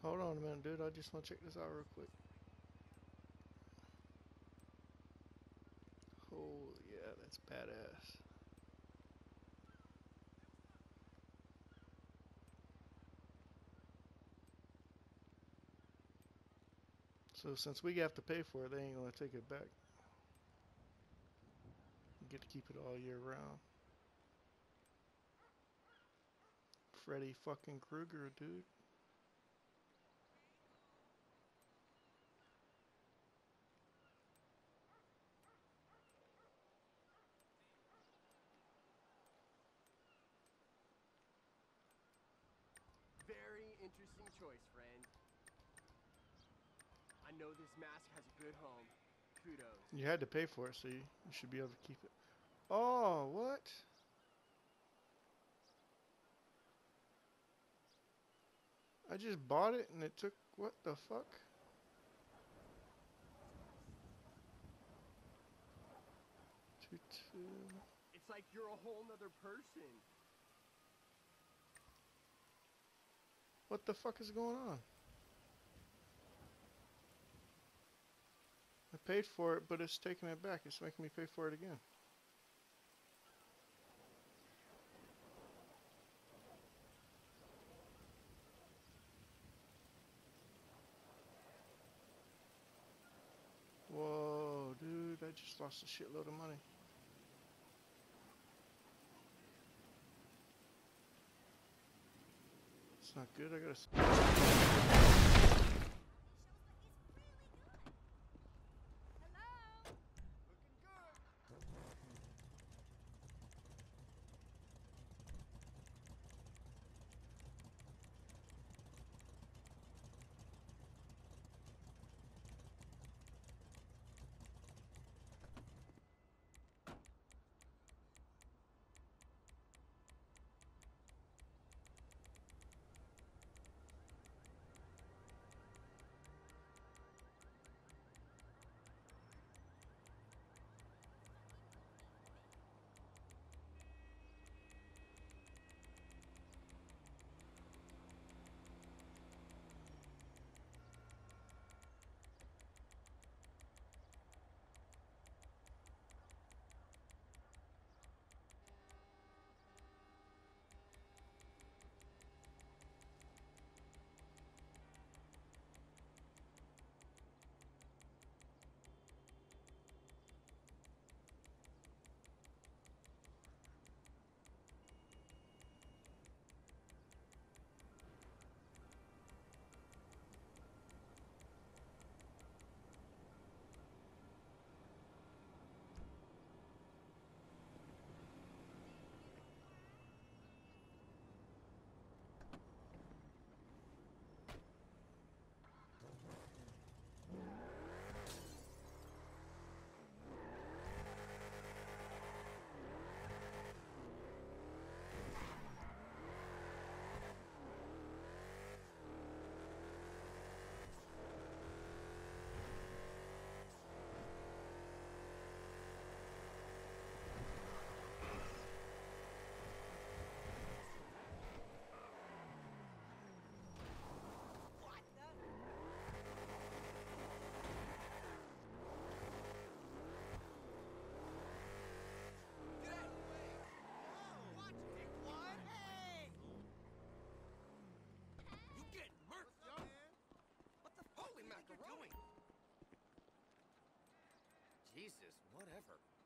Hold on a minute, dude. I just want to check this out real quick. Oh, yeah, that's badass. So since we have to pay for it, they ain't gonna take it back. You get to keep it all year round. Freddy fucking Krueger, dude. Very interesting choice, friend. I know this mask has a good home. Kudos. You had to pay for it, so you should be able to keep it. Oh, what? I just bought it and it took, what the fuck? Two. It's like you're a whole nother person. What the fuck is going on? I paid for it, but it's taking it back. It's making me pay for it again. Whoa, dude, I just lost a shitload of money. It's not good. I gotta. Jesus, whatever.